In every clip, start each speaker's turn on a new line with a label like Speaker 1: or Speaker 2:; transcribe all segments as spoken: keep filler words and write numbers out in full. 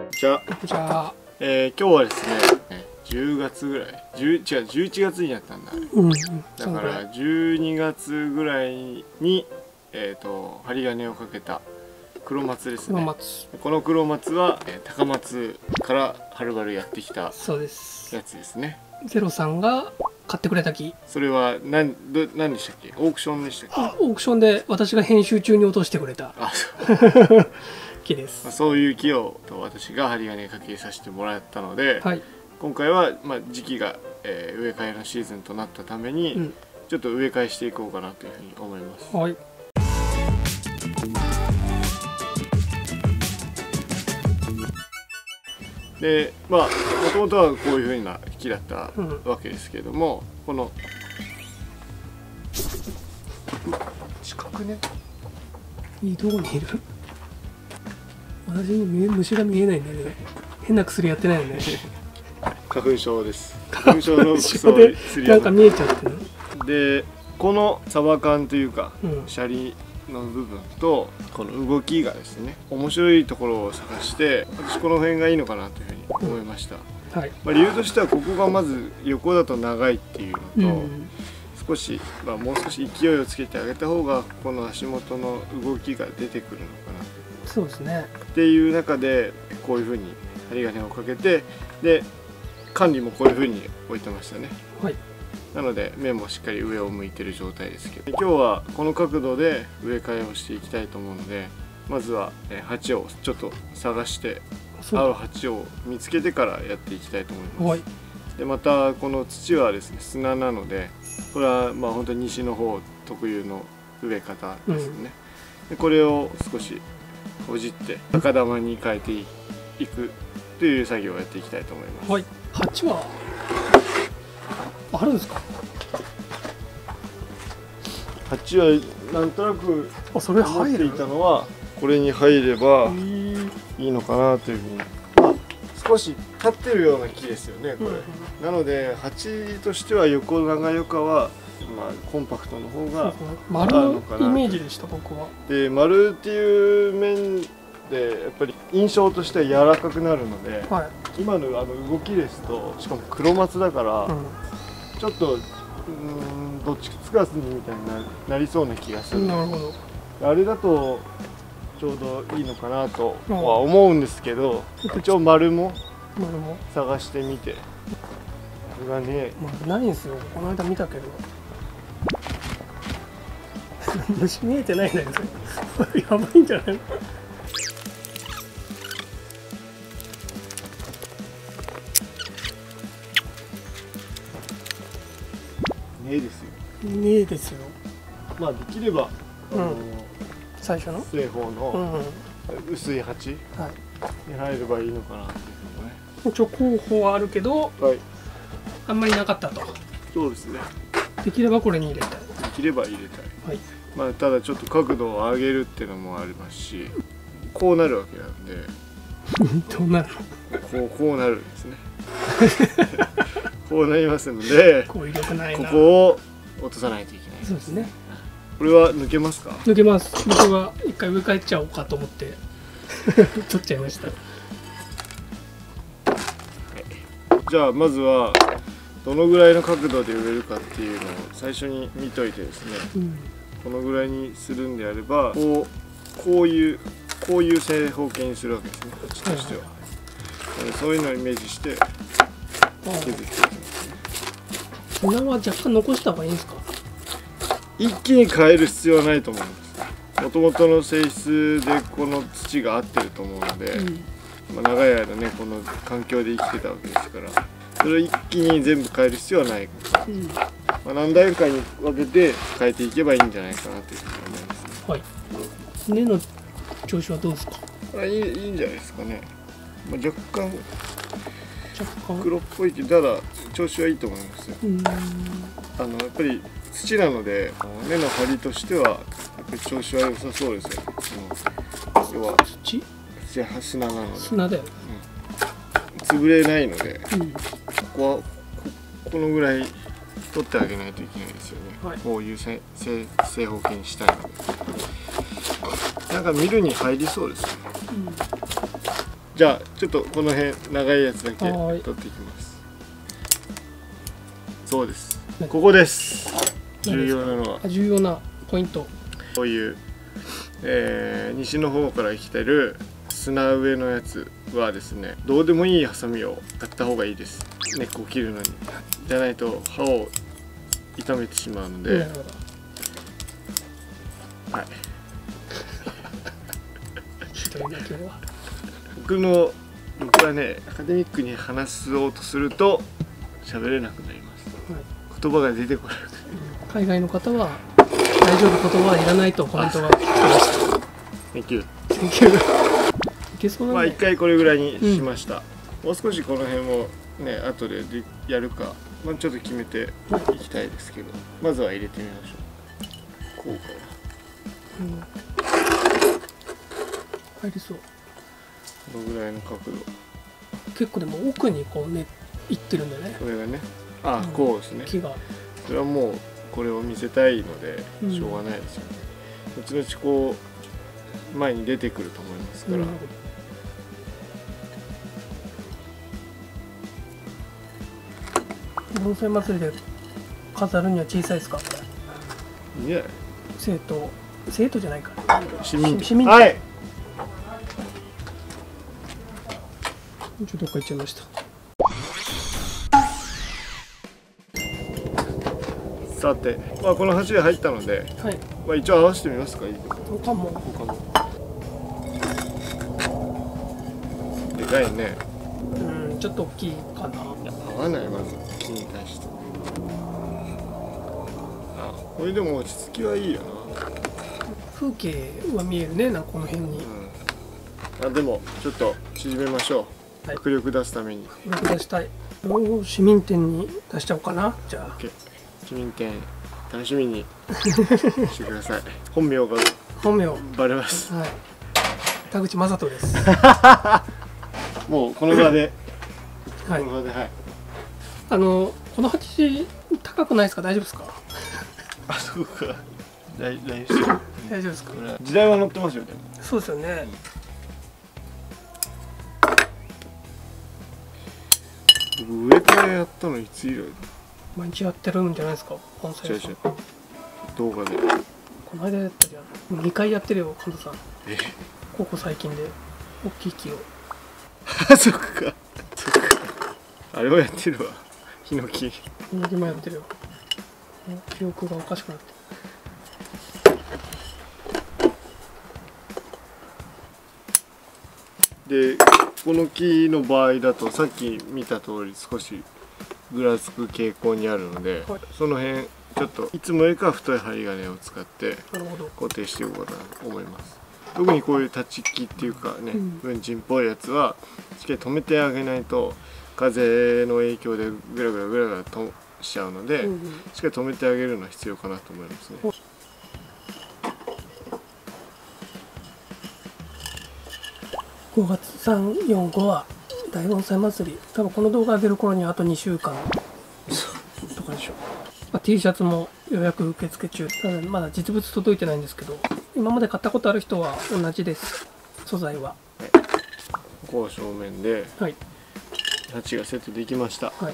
Speaker 1: じゃあ、
Speaker 2: じゃあ、
Speaker 1: えー、今日はですね、じゅうがつぐらい、じゅう違うじゅういちがつになったんだ。
Speaker 2: うん、
Speaker 1: だからじゅうにがつぐらいにえっ、ー、と針金をかけた黒松ですね。
Speaker 2: 黒松。
Speaker 1: この黒松は、えー、高松からはるばるやってきた
Speaker 2: そうです。
Speaker 1: やつですね。
Speaker 2: ゼロさんが買ってくれた木。
Speaker 1: それは何ど何でしたっけ？オークションでしたっけ？
Speaker 2: あ、オークションで私が編集中に落としてくれた。
Speaker 1: あ、そう
Speaker 2: 木です。
Speaker 1: そういう木を私が針金かけさせてもらったので、
Speaker 2: はい、今
Speaker 1: 回は、まあ、時期が、えー、植え替えのシーズンとなったために、うん、ちょっと植え替えしていこうかなというふうに思います。
Speaker 2: はい。
Speaker 1: で、まあもともとはこういうふうな木だったわけですけども、うん、この近くね、
Speaker 2: いいとこにいる。私に見え虫が見えないんだけど、変な薬やってないよね。
Speaker 1: 花粉症です。花粉症の
Speaker 2: 薬でなんか見えちゃってる。
Speaker 1: で、このサバ缶というか、うん、シャリの部分とこの動きがですね、面白いところを探して、私この辺がいいのかなというふうに思いました。うん、はい。まあ理由としてはここがまず横だと長いっていうのと、うん、少し、まあ、もう少し勢いをつけてあげた方がこの足元の動きが出てくるのかな。
Speaker 2: そうですね。
Speaker 1: っていう中でこういうふうに針金をかけて、で管理もこういうふうに置いてましたね。
Speaker 2: はい。
Speaker 1: なので目もしっかり上を向いてる状態ですけど、今日はこの角度で植え替えをしていきたいと思うので、まずは鉢をちょっと探して合う鉢を見つけてからやっていきたいと思います。はい。でまたこの土はですね、砂なので、これはまあ本当に西の方特有の植え方ですよね。うん、でこれを少しほじって赤玉に変えていくという作業をやっていきたいと思います。
Speaker 2: はい。鉢はあるんですか？
Speaker 1: 鉢はなんとなく
Speaker 2: あ、それ
Speaker 1: 思っていたのはこれに入ればいいのかなというふうに。あ、少し立ってるような木ですよねこれ。うんうん、なので鉢としては横長よかはまあコンパクトの方が
Speaker 2: 丸のイメージでした僕は。
Speaker 1: で丸っていう面でやっぱり印象としては柔らかくなるので、はい、今のあの動きですと、しかも黒松だから、うん、ちょっとうんどっちつかずにみたいに な, なりそうな気がする。なるほど。あれだとちょうどいいのかなとは思うんですけど、一応丸も探してみて。これがね、
Speaker 2: ないんですよ。この間見たけど虫見えてないんだけどやばいんじゃないの？
Speaker 1: ねえですよ。
Speaker 2: ねえですよ。
Speaker 1: まあできれば、あのー、
Speaker 2: 最初の
Speaker 1: 正方の薄い鉢に入ればいいのかなっていうのね。
Speaker 2: 一応候補はあるけど、はい、あんまりなかったと。
Speaker 1: そうですね。
Speaker 2: できればこれに入れたい。
Speaker 1: できれば入れたい。はい。まあただちょっと角度を上げるっていうのもありますし、こうなるわけなんで。
Speaker 2: どうなるの？
Speaker 1: こうこうなるんですね。こうなりますので、ここを落とさないといけない。
Speaker 2: そうですね。
Speaker 1: これは抜けますか？
Speaker 2: 抜けます。僕は一回植え替えちゃおうかと思って取っちゃいました。はい、
Speaker 1: じゃあまずはどのぐらいの角度で植えるかっていうのを最初に見といてですね。うん、このぐらいにするんであれば、こうこういうこういう正方形にするわけですね。こっちとしては。はい、そういうのをイメージして削っていきますね。
Speaker 2: 砂は若干残した方がいいんですか？
Speaker 1: 一気に変える必要はないと思います。もともとの性質でこの土が合ってると思うので、うん、まあ長い間ねこの環境で生きてたわけですから、それを一気に全部変える必要はない。うん、まあ何段階に分けて変えていけばいいんじゃないかなというふうに思いますね。
Speaker 2: はい。根の調子はどうですか？
Speaker 1: あ、いい、いいんじゃないですかね。まあ、若干黒っぽいけど、ただ調子はいいと思いますよ。あのやっぱり土なので根の張りとしてはやっぱり調子は良さそうですよ。うん、要は
Speaker 2: 土？
Speaker 1: 土は砂なので。
Speaker 2: 砂だよ。
Speaker 1: うん、潰れないので、うん、ここは こ, このぐらい取ってあげないといけないですよね。はい、こういう正正方形にしたいので。なんか見るに入りそうですね。うん、 じゃあちょっとこの辺長いやつだけ
Speaker 2: はい
Speaker 1: 取っていきます。そうです、ここです。重要なのは
Speaker 2: 重要なポイント、
Speaker 1: こういう、えー、西の方から来てる砂上のやつはですね、どうでもいいハサミを買った方がいいです。根っこを切るのに。じゃないと刃を傷めてしまうので、はい僕の僕はね、アカデミックに話そうとすると喋れなくなります、はい、言葉が出てこない。
Speaker 2: 海外の方は大丈夫、言葉はいらないとコメントが来てました。
Speaker 1: Thank you。
Speaker 2: Thank you。いけそうなんで。
Speaker 1: まあ一回これぐらいにしました、うん、もう少しこの辺もね後でやるか、まあ、ちょっと決めていきたいですけど、まずは入れてみましょう。こうかな、
Speaker 2: うん、入りそう。
Speaker 1: このぐらいの角度。
Speaker 2: 結構でも奥にこうねいってるんだよね、
Speaker 1: これがね。あ、うん、こうですね。
Speaker 2: 木が
Speaker 1: それはもうこれを見せたいのでしょうがないですよね、うん、後々こう前に出てくると思いますから、
Speaker 2: 盆栽祭りで飾るには小さいですか、これ。
Speaker 1: いや、
Speaker 2: 生徒生徒じゃないか、
Speaker 1: 市民
Speaker 2: 市民
Speaker 1: はい、
Speaker 2: ちょっとどっか行っちゃいました。
Speaker 1: さて、まあ、この鉢が入ったので、はい、まあ一応合わせてみますか。
Speaker 2: 他も
Speaker 1: 他もでかいね。
Speaker 2: うん、ちょっと大きいかな。い
Speaker 1: や、合わない、まず木に対して。あ、これでも落ち着きはいいよな。
Speaker 2: 風景は見えるね、なんかこの辺に、
Speaker 1: うん、あ、でもちょっと縮めましょう、はい、迫力出すために。
Speaker 2: 迫力出したい。市民店に出しちゃおうかな。じゃあ、
Speaker 1: OK、市民店楽しみにしてください。本名が
Speaker 2: 本名
Speaker 1: バレます。
Speaker 2: はい、田口正人です。
Speaker 1: もうこの場で、
Speaker 2: はい、
Speaker 1: この場で、はい。
Speaker 2: あのこの鉢高くないですか？大丈夫ですか？
Speaker 1: あ、そうか。大丈夫です。
Speaker 2: 大丈夫ですか？
Speaker 1: 時代は乗ってますよね。
Speaker 2: そうですよね。
Speaker 1: 上からやったのいつ以来？
Speaker 2: 毎日やってるんじゃないですか、盆栽さん。
Speaker 1: 動画で
Speaker 2: この間やったじゃん。にかいやってるよ、神田さん。
Speaker 1: え、
Speaker 2: ここ最近で大きい木を。
Speaker 1: あ、そっかそっか、あれはやってるわ。ヒノキ
Speaker 2: ヒノキもやってるよ。記憶がおかしくなって
Speaker 1: で、この木の場合だとさっき見た通り少しぐらつく傾向にあるので、はい、その辺ちょっといつもよりかは太い針金を使って固定していこうかなと思います。特にこういう立ち木っていうかね、文鎮っぽいやつはしっかり止めてあげないと風の影響でグラグラグラグラとしちゃうので、うんうん、しっかり止めてあげるのは必要かなと思いますね。
Speaker 2: ごがつさん、よん、ごは大盆栽祭り、多分この動画上げる頃にはあとにしゅうかんとかでしょう。まあ、T シャツも予約受付中。ただまだ実物届いてないんですけど、今まで買ったことある人は同じです、素材は。
Speaker 1: はい、ここ正面で鉢がセットできました。はい、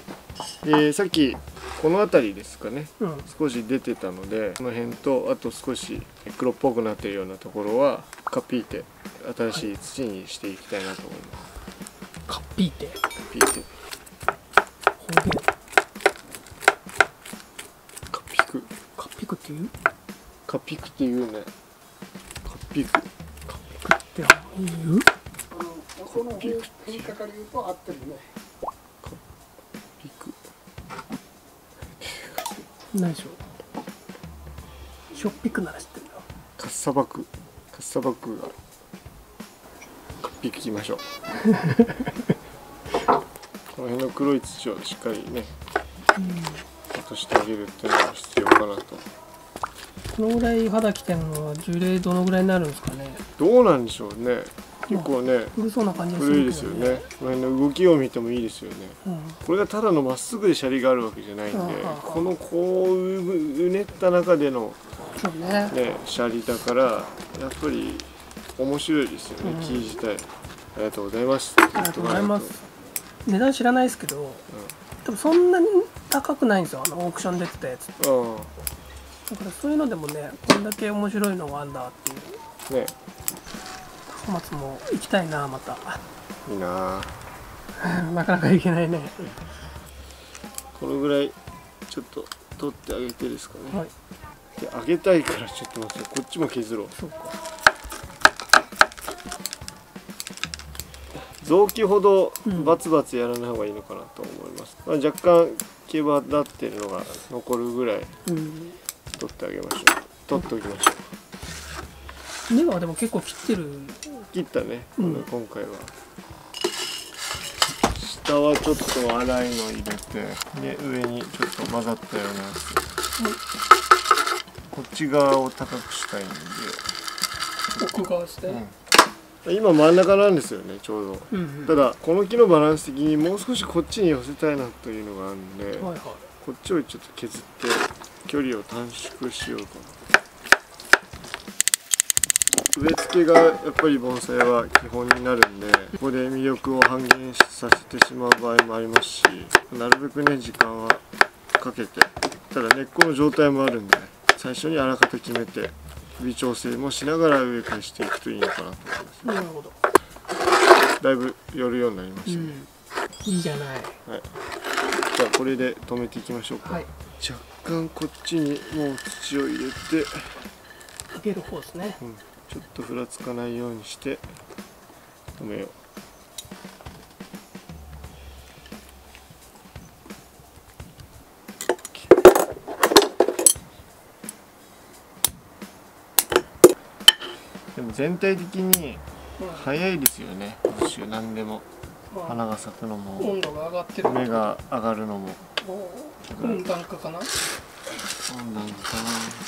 Speaker 1: でさっきこの辺りですかね、うん、少し出てたので、この辺とあと少し黒っぽくなっているようなところはカッピーテ、新しい土にしていきたいなと思います。
Speaker 2: カッピーテ、
Speaker 1: カッピーテ、
Speaker 2: 方言。
Speaker 1: カッピク、
Speaker 2: カッピクっていう？
Speaker 1: カッピクっていうね。カッピク、
Speaker 2: カッピクって言う？
Speaker 3: あの音の変化から言うと合ってるね。
Speaker 1: カッピク。
Speaker 2: 何でしょう。しょっぴくなら知ってるよ。
Speaker 1: カッサバク、カッサバクがカッピクいきましょう。この辺の黒い土をしっかりね、落としてあげるっていうのが必要かなと。
Speaker 2: このぐらい肌着てるのは樹齢どのぐらいになるんですかね。
Speaker 1: どうなんでしょうね。結構ね、
Speaker 2: 古そうな感じがす
Speaker 1: 古い
Speaker 2: るけどね。
Speaker 1: ですよね。この辺の動きを見てもいいですよね。うん、これがただのまっすぐでシャリがあるわけじゃないんで、このこううねった中での
Speaker 2: そうね、
Speaker 1: ねシャリだからやっぱり面白いですよね、木自体。 ありがとうございます。
Speaker 2: ありがとうございます。値段知らないですけど、うん、多分そんなに高くないんですよ、あのオークション出てたやつって。うん、だからそういうのでもね、こんだけ面白いのがあんだっていうね。高松も行きたいな、また。
Speaker 1: いいな
Speaker 2: なかなか行けないね。
Speaker 1: このぐらいちょっと取ってあげてですかね。はい、であげたいからちょっと待って、こっちも削ろう。そうか。臓器ほどバツバツやらない方がいいのかなと思います。うん、まあ、若干毛羽立ってるのが残るぐらい取ってあげましょう。取っておきましょ
Speaker 2: う。根はでも結構切ってる。
Speaker 1: 切ったね、うん、今回は。下はちょっと粗いの入れて、で上にちょっと混ざったようなやつ。うん、こっち側を高くしたいんで。
Speaker 2: 奥側して。うん、
Speaker 1: 今真ん中なんですよね、ちょうど。うんうん、ただこの木のバランス的にもう少しこっちに寄せたいなというのがあるんで、はいはい、こっちをちょっと削って距離を短縮しようかな。植え付けがやっぱり盆栽は基本になるんで、ここで魅力を半減させてしまう場合もありますし、なるべくね時間はかけて、ただ根っこの状態もあるんで、最初にあらかた決めて微調整もしながら植え替えしていくといいのかなと思います。
Speaker 2: なるほど。
Speaker 1: だいぶ寄るようになりましたね。
Speaker 2: うん、いいじゃない。はい。
Speaker 1: じゃあこれで止めていきましょうか。はい、若干こっちにもう土を入れて
Speaker 2: 上げる方ですね。
Speaker 1: うん、ちょっとふらつかないようにして止めよう。でも全体的に早いですよね、今週何でも。花が咲くのも
Speaker 2: 温度が上がってる、
Speaker 1: 芽が上がるのも。
Speaker 2: 温暖化かな。温
Speaker 1: 暖化かな。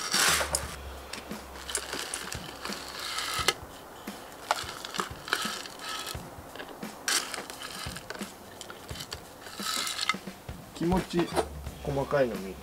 Speaker 1: 気持ち細かいの見る。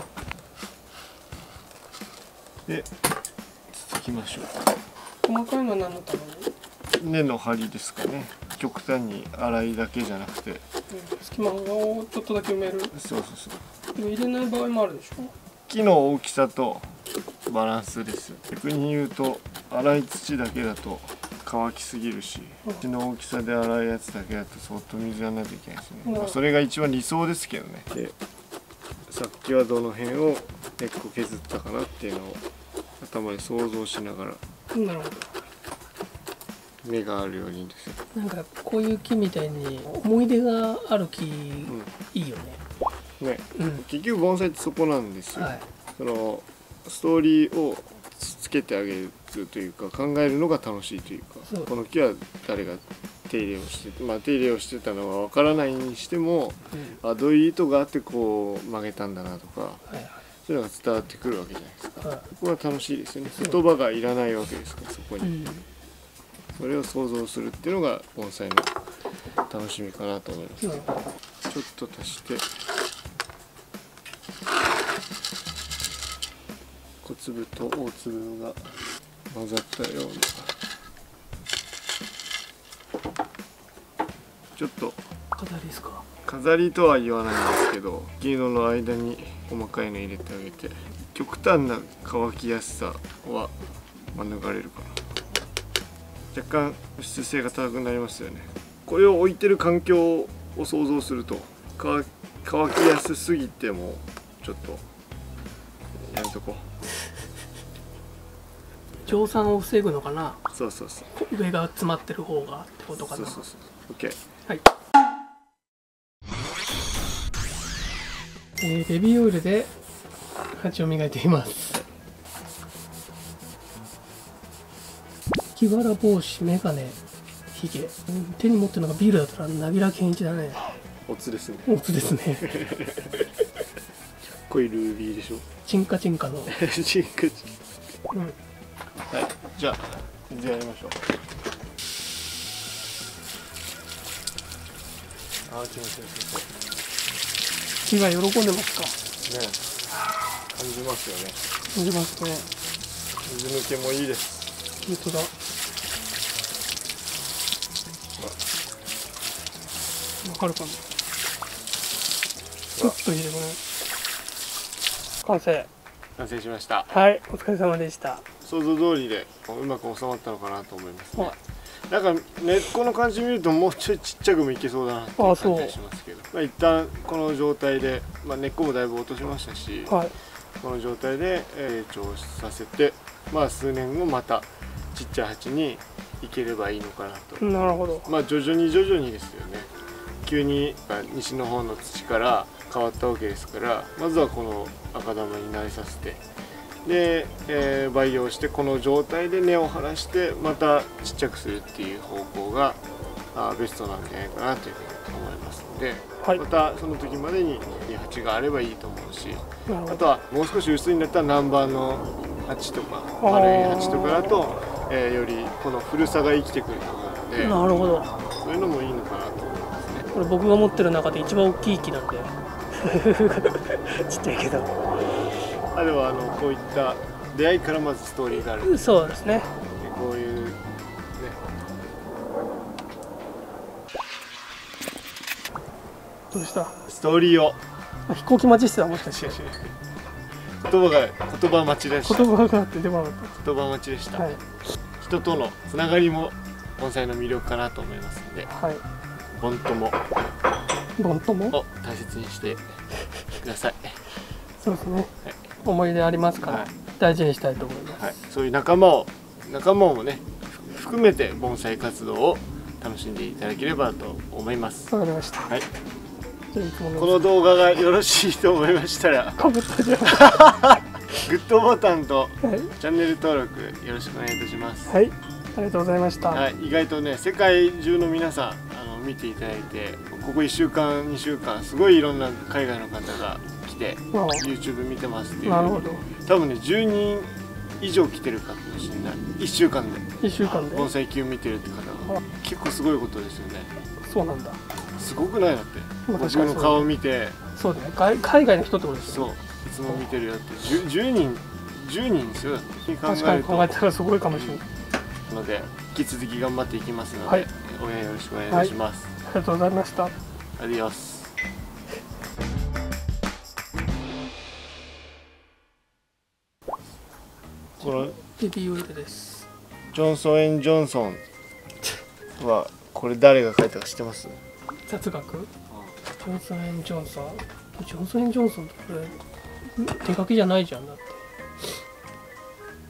Speaker 1: で続きましょう。
Speaker 2: 細かいのは何のために？
Speaker 1: 根の張りですかね。極端に粗いだけじゃなくて、うん、
Speaker 2: 隙間をちょっとだけ埋める。
Speaker 1: そうそうそう。
Speaker 2: でも入れない場合もあるでしょ。
Speaker 1: 木の大きさとバランスです。逆に言うと粗い土だけだと乾きすぎるし、土の大きさで粗いやつだけだと相当水やらないといけないですね。うん、まあそれが一番理想ですけどね。でさっきはどの辺を根っこ削ったかなっていうのを頭に想像しながら。
Speaker 2: なるほど。
Speaker 1: 芽があるようにですね。
Speaker 2: なんかこういう木みたいに思い出がある木、うん、いいよね。
Speaker 1: ね、うん、結局盆栽ってそこなんですよ。はい、そのストーリーをつけてあげるというか、考えるのが楽しいというか、この木は誰が手入れをして、まあ手入れをしてたのはわからないにしても、うん、あどういう意図があってこう曲げたんだなとか、はいはい、そういうのが伝わってくるわけじゃないですか。はい、そこは楽しいですよね。言葉がいらないわけですからそこに。うん、それを想像するっていうのが盆栽の楽しみかなと思います。うん、ちょっと足して小粒と大粒が混ざったような、ちょっと
Speaker 2: 飾りですか。
Speaker 1: 飾りとは言わないんですけど、黄色の間に細かいの入れてあげて、極端な乾きやすさは免れるかな。若干保湿性が高くなりますよね。これを置いてる環境を想像すると、乾きやすすぎてもちょっとやめとこう。
Speaker 2: 蒸散を防ぐのかな。
Speaker 1: そうそうそう。
Speaker 2: 上が詰まってる方がってことかな。
Speaker 1: そうそうそう。OK。
Speaker 2: はい。えー、ベビーオイルで鉢を磨いています。木わら帽子、メガネ、ひげ、手に持ってるのがビールだったらなぎら健一だね。
Speaker 1: おつですね。
Speaker 2: おつですね。
Speaker 1: かっこいいルービーでしょ。
Speaker 2: チンカチンカの。
Speaker 1: チンカチンカ。
Speaker 2: うん。
Speaker 1: はい、じゃあ全然やりましょう。ああ、気持ちいいです
Speaker 2: ね。木が喜んでますか。
Speaker 1: ね、感じますよね。
Speaker 2: 感じますね。
Speaker 1: 水抜けもいいです。
Speaker 2: 本当だ。 わかるかな。ちょっと入れてこれ。完成。
Speaker 1: 完成しました。
Speaker 2: はい、お疲れ様でした。
Speaker 1: 想像通りでうまく収まったのかなと思いますね。
Speaker 2: はい、
Speaker 1: なんか根っこの感じ見るともうちょいちっちゃくもいけそうだなっていう感じがしますけど、まあ、一旦この状態で、まあ、根っこもだいぶ落としましたし、
Speaker 2: はい、
Speaker 1: この状態で成長させて、まあ、数年後またちっちゃい鉢にいければいいのかなと。
Speaker 2: なるほど。
Speaker 1: まあ徐々に徐々にですよね。急に西の方の土から変わったわけですから、まずはこの赤玉に慣れさせて、で、えー、培養してこの状態で根を張らしてまたちっちゃくするっていう方向があベストなんじゃないかなというふうに思いますので、はい、またその時までにいい鉢があればいいと思うし、あとはもう少し薄いんだったら南蛮の鉢とか丸い鉢とかだと、えー、よりこの古さが生きてくると思うので、
Speaker 2: なるほど、
Speaker 1: そういうのもいいのかなと思いますね。
Speaker 2: これ僕が持ってる中で一番大きい木なんでちっちゃいけど、
Speaker 1: あれはあのこういった出会いからまずストーリーがある。
Speaker 2: そうですね。
Speaker 1: こういうね、
Speaker 2: どうした？
Speaker 1: ストーリーを
Speaker 2: 飛行機待ちしてたもしかして。
Speaker 1: 言葉が言葉待ちでした。
Speaker 2: 言葉があって出なかった。
Speaker 1: 言葉待ちでした。
Speaker 2: はい、
Speaker 1: 人とのつながりも盆栽の魅力かなと思いますので、
Speaker 2: はい、
Speaker 1: 盆友
Speaker 2: 盆友
Speaker 1: を大切にしてください。
Speaker 2: そうですね。
Speaker 1: はい、
Speaker 2: 思い出ありますから、はい、大事にしたいと思います。
Speaker 1: はい、そういう仲間を仲間もね含めて盆栽活動を楽しんでいただければと思います。
Speaker 2: わかりました。
Speaker 1: はい。この動画がよろしいと思いましたら、
Speaker 2: かぶったじゃん。
Speaker 1: グッドボタンとチャンネル登録よろしくお願いいたします。
Speaker 2: はい、ありがとうございました。
Speaker 1: はい、意外とね世界中の皆さんあの見ていただいて、ここいっしゅうかんにしゅうかんすごいいろんな海外の方が来て YouTube 見てますっていう。
Speaker 2: なるほど。
Speaker 1: 多分ねじゅうにん以上来てるかもしれない。いっしゅうかんで
Speaker 2: いっしゅうかんで
Speaker 1: 盆栽球見てるって方が結構すごいことですよね。
Speaker 2: そうなんだ。
Speaker 1: すごくない？だって僕の顔見て、
Speaker 2: そうだね、海海外の人ってことですよね。
Speaker 1: そう、いつも見てるよってじゅうにんじゅうにんですよ。だって
Speaker 2: 確かに考えたらすごいかもしれない
Speaker 1: ので、引き続き頑張っていきますので、
Speaker 2: はい、
Speaker 1: 応援よろしくお願いします。
Speaker 2: はい、ありがとうございました。
Speaker 1: アディオス。この
Speaker 2: ベビーオイルです。
Speaker 1: ジョンソンエンジョンソンはこれ誰が書いたか知ってます？
Speaker 2: 雑学？ジョンソンエンジョンソン。ジョンソンエンジョンソンってこれ手書きじゃないじゃんだって。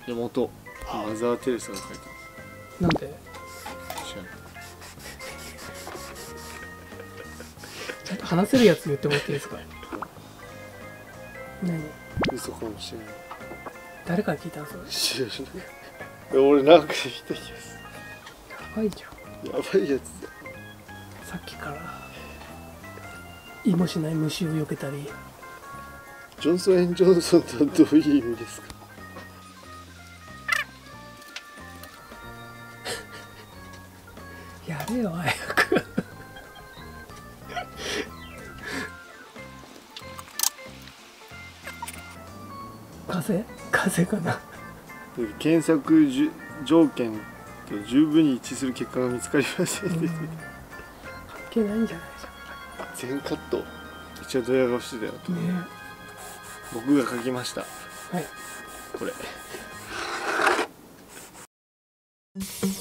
Speaker 1: 元マザー・テレサが書いてます。
Speaker 2: なんで？
Speaker 1: 知らない。
Speaker 2: ちゃんと話せるやつ言ってもらっていいですか？何？
Speaker 1: 嘘かもしれない。
Speaker 2: 誰から聞いたんそれ？
Speaker 1: 知らない。俺なんか聞いた気がする。
Speaker 2: やばいじゃん。
Speaker 1: やばいやつだ。
Speaker 2: さっきから意もしない虫を避けたり。
Speaker 1: ジョンソンエンジョンソンとはどういう意味ですか？
Speaker 2: やれよ早く。風風かな。
Speaker 1: 検索じゅ条件と十分に一致する結果が見つかりませんでした。関
Speaker 2: 係ないんじゃないじ
Speaker 1: ゃん。全カット。一応ドヤ顔してたよと。ね、僕が書きました。はい。これ。